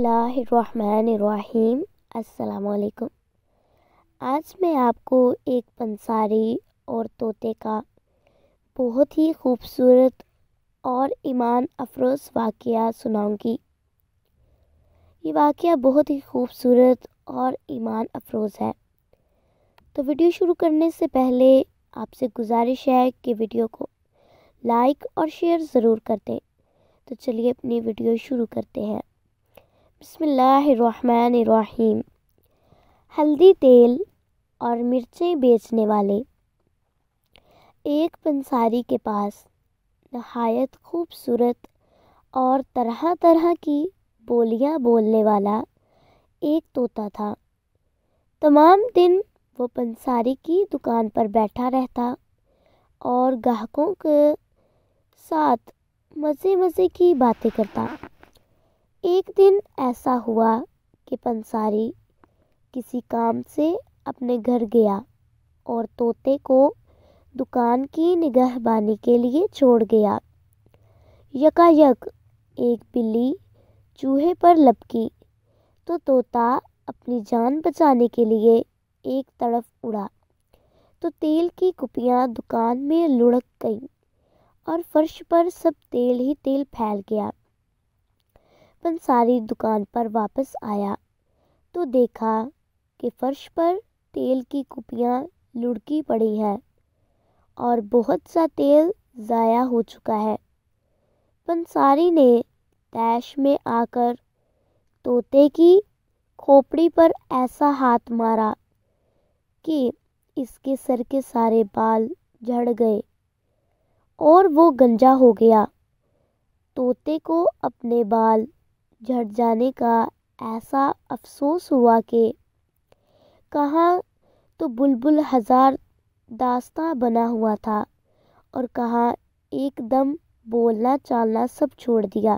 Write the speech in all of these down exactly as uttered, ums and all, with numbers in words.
बिस्मिल्लाह रहमान रहीम। अस्सलाम वालेकुम। आज मैं आपको एक पंसारी और तोते का बहुत ही खूबसूरत और ईमान अफरोज़ वाक़या सुनाऊंगी। ये वाक़या बहुत ही खूबसूरत और ईमान अफरोज़ है। तो वीडियो शुरू करने से पहले आपसे गुजारिश है कि वीडियो को लाइक और शेयर ज़रूर कर दें। तो चलिए अपनी वीडियो शुरू करते हैं। बिस्मिल्लाहिर्रहमानिर्रहीम। हल्दी तेल और मिर्चें बेचने वाले एक पंसारी के पास नहायत खूबसूरत और तरह तरह की बोलियां बोलने वाला एक तोता था। तमाम दिन वो पंसारी की दुकान पर बैठा रहता और ग्राहकों के साथ मज़े मज़े की बातें करता। एक दिन ऐसा हुआ कि पंसारी किसी काम से अपने घर गया और तोते को दुकान की निगहबानी के लिए छोड़ गया। यकायक एक बिल्ली चूहे पर लपकी तो तोता अपनी जान बचाने के लिए एक तरफ उड़ा तो तेल की कुपियां दुकान में लुढ़क गईं और फर्श पर सब तेल ही तेल फैल गया। पंसारी दुकान पर वापस आया तो देखा कि फर्श पर तेल की कुपियां लुढ़की पड़ी हैं और बहुत सा तेल ज़ाया हो चुका है। पंसारी ने तैश में आकर तोते की खोपड़ी पर ऐसा हाथ मारा कि इसके सर के सारे बाल झड़ गए और वो गंजा हो गया। तोते को अपने बाल झड़ जाने का ऐसा अफसोस हुआ कि कहाँ तो बुलबुल हजार दास्तां बना हुआ था और कहाँ एकदम बोलना चालना सब छोड़ दिया।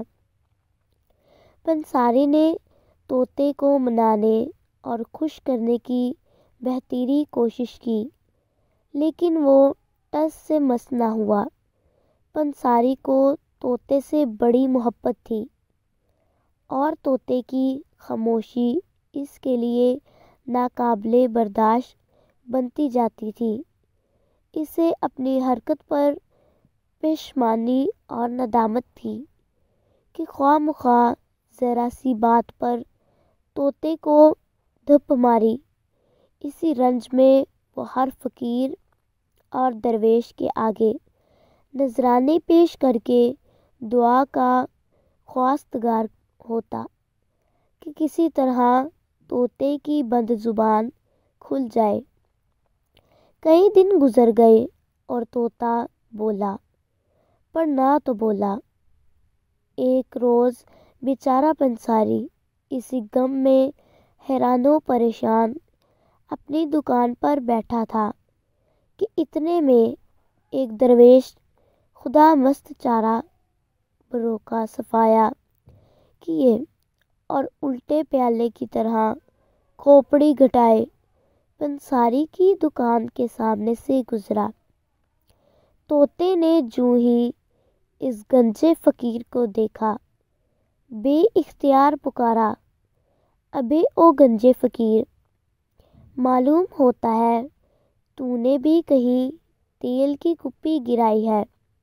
पंसारी ने तोते को मनाने और खुश करने की बेहतरी कोशिश की, लेकिन वो टस से मस ना हुआ। पंसारी को तोते से बड़ी मोहब्बत थी और तोते की खामोशी इसके लिए नाकाबिले बर्दाश्त बनती जाती थी। इसे अपनी हरकत पर पेशमानी और नदामत थी कि ख्वामख्वाह ज़रा सी बात पर तोते को धप मारी। इसी रंज में वो हर फ़कीर और दरवेश के आगे नजराने पेश करके दुआ का ख्वास्तगार होता कि किसी तरह तोते की बंद ज़ुबान खुल जाए। कई दिन गुजर गए और तोता बोला पर ना तो बोला। एक रोज़ बेचारा पंसारी इसी गम में हैरानो परेशान अपनी दुकान पर बैठा था कि इतने में एक दरवेश खुदा मस्त चारा बरोका सफाया किए और उल्टे प्याले की तरह खोपड़ी घटाए पंसारी की दुकान के सामने से गुजरा। तोते ने जूं ही इस गंजे फकीर को देखा, बे इख्तियार पुकारा, अबे ओ गंजे फकीर, मालूम होता है तूने भी कहीं तेल की कुप्पी गिराई है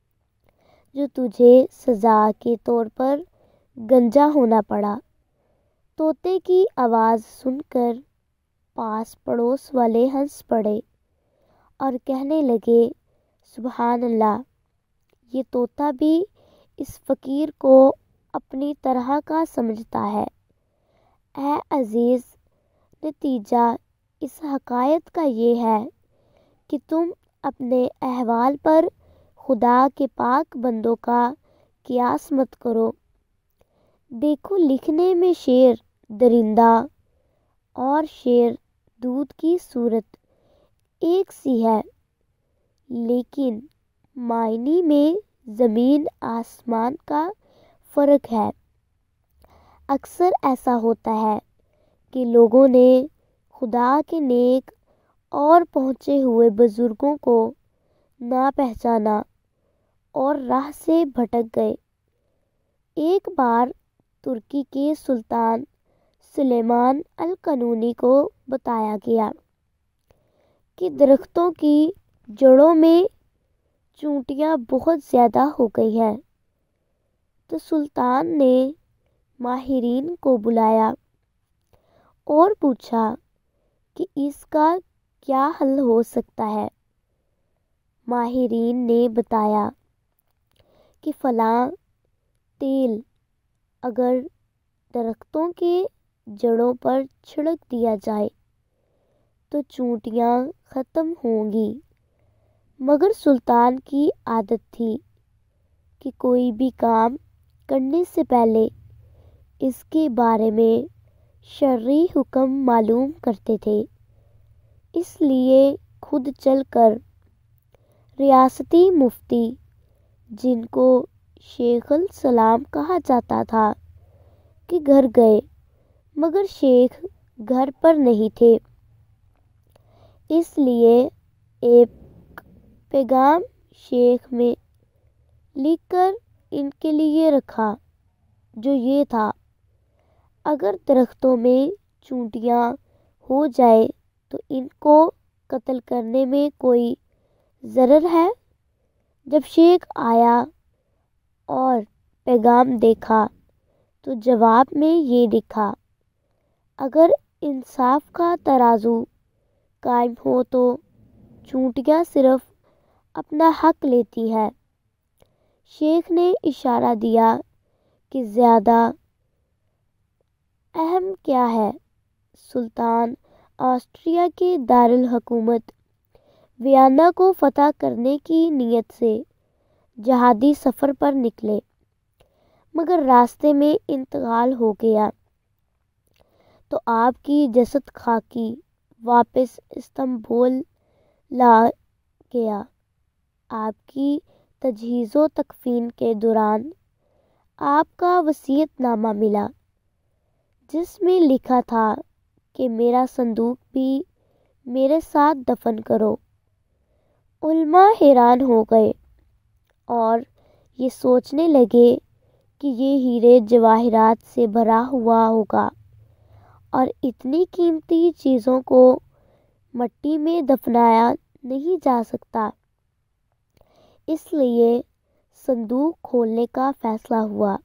जो तुझे सज़ा के तौर पर गंजा होना पड़ा। तोते की आवाज़ सुनकर पास पड़ोस वाले हंस पड़े और कहने लगे, सुभान अल्लाह, ये तोता भी इस फ़कीर को अपनी तरह का समझता है। ऐ अज़ीज़, नतीजा इस हकायत का ये है कि तुम अपने अहवाल पर खुदा के पाक बंदों का कियास मत करो। देखो, लिखने में शेर दरिंदा और शेर दूध की सूरत एक सी है, लेकिन मायने में ज़मीन आसमान का फ़र्क है। अक्सर ऐसा होता है कि लोगों ने खुदा के नेक और पहुँचे हुए बुज़ुर्गों को ना पहचाना और राह से भटक गए। एक बार तुर्की के सुल्तान سلیمان القنونی کو بتایا گیا کہ درختوں کی جڑوں میں چونٹیاں بہت زیادہ ہو گئی ہیں، تو سلطان نے ماہرین کو بلایا اور پوچھا کہ اس کا کیا حل ہو سکتا ہے۔ ماہرین نے بتایا کہ فلاں تیل اگر درختوں کے جڑوں پر چھڑک دیا جائے تو چونٹیاں ختم ہوں گی، مگر سلطان کی عادت تھی کہ کوئی بھی کام کرنے سے پہلے اس کے بارے میں شرعی حکم معلوم کرتے تھے، اس لیے خود چل کر ریاستی مفتی، جن کو شیخ الاسلام کہا جاتا تھا، کے گھر گئے، مگر شیخ گھر پر نہیں تھے، اس لیے ایک پیغام شیخ میں لکھ کر ان کے لیے رکھا، جو یہ تھا: اگر درختوں میں چونٹیاں ہو جائے تو ان کو قتل کرنے میں کوئی ضرر ہے؟ جب شیخ آیا اور پیغام دیکھا تو جواب میں یہ لکھا: اگر انصاف کا ترازو قائم ہو تو چونٹیاں صرف اپنا حق لیتی ہیں۔ شیخ نے اشارہ دیا کہ زیادہ اہم کیا ہے۔ سلطان آسٹریا کے دارالحکومت ویانا کو فتح کرنے کی نیت سے جہادی سفر پر نکلے، مگر راستے میں انتقال ہو گیا تو آپ کی جسد خاکی واپس استنبول لا گیا۔ آپ کی تجہیز و تکفین کے دوران آپ کا وصیت نامہ ملا، جس میں لکھا تھا کہ میرا صندوق بھی میرے ساتھ دفن کرو۔ علماء حیران ہو گئے اور یہ سوچنے لگے کہ یہ ہیرے جواہرات سے بھرا ہوا ہوگا اور اتنی قیمتی چیزوں کو مٹی میں دفنایا نہیں جا سکتا، اس لیے صندوق کھولنے کا فیصلہ ہوا۔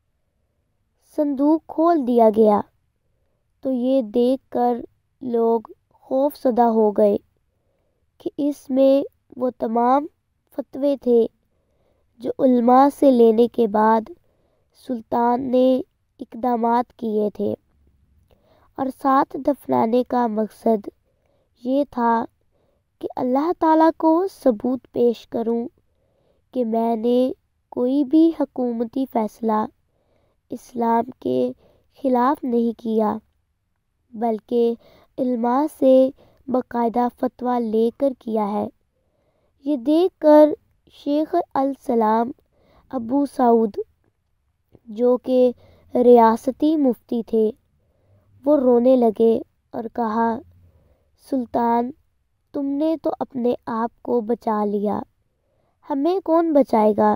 صندوق کھول دیا گیا تو یہ دیکھ کر لوگ خوف زدہ ہو گئے کہ اس میں وہ تمام فتوے تھے جو علماء سے لینے کے بعد سلطان نے اقدامات کیے تھے، اور ساتھ دفنانے کا مقصد یہ تھا کہ اللہ تعالیٰ کو ثبوت پیش کروں کہ میں نے کوئی بھی حکومتی فیصلہ اسلام کے خلاف نہیں کیا، بلکہ علماء سے باقاعدہ فتویٰ لے کر کیا ہے۔ یہ دیکھ کر شیخ الاسلام ابو سعود، جو کہ ریاستی مفتی تھے، وہ رونے لگے اور کہا: سلطان، تم نے تو اپنے آپ کو بچا لیا، ہمیں کون بچائے گا؟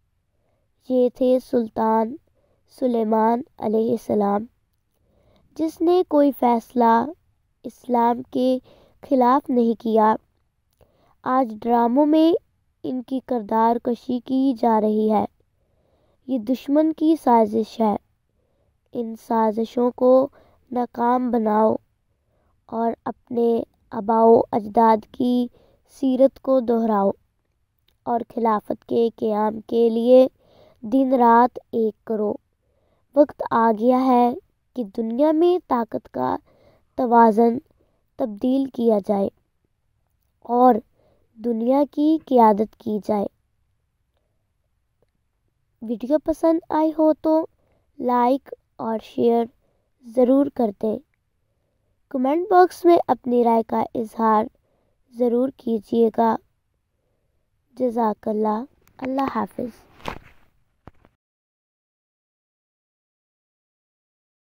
یہ تھے سلطان سلیمان علیہ السلام، جس نے کوئی فیصلہ اسلام کے خلاف نہیں کیا۔ آج ڈراموں میں ان کی کردار کشی کی جا رہی ہے۔ یہ دشمن کی سازش ہے۔ ان سازشوں کو ناکام بناؤ اور اپنے آباء و اجداد کی سیرت کو دہراؤ اور خلافت کے قیام کے لیے دن رات ایک کرو۔ وقت آ گیا ہے کہ دنیا میں طاقت کا توازن تبدیل کیا جائے اور دنیا کی قیادت کی جائے۔ ویڈیو پسند آئی ہو تو لائک اور شیئر ضرور کر دیں۔ کمنٹ باکس میں اپنی رائے کا اظہار ضرور کیجیے گا۔ جزاک اللہ۔ اللہ حافظ۔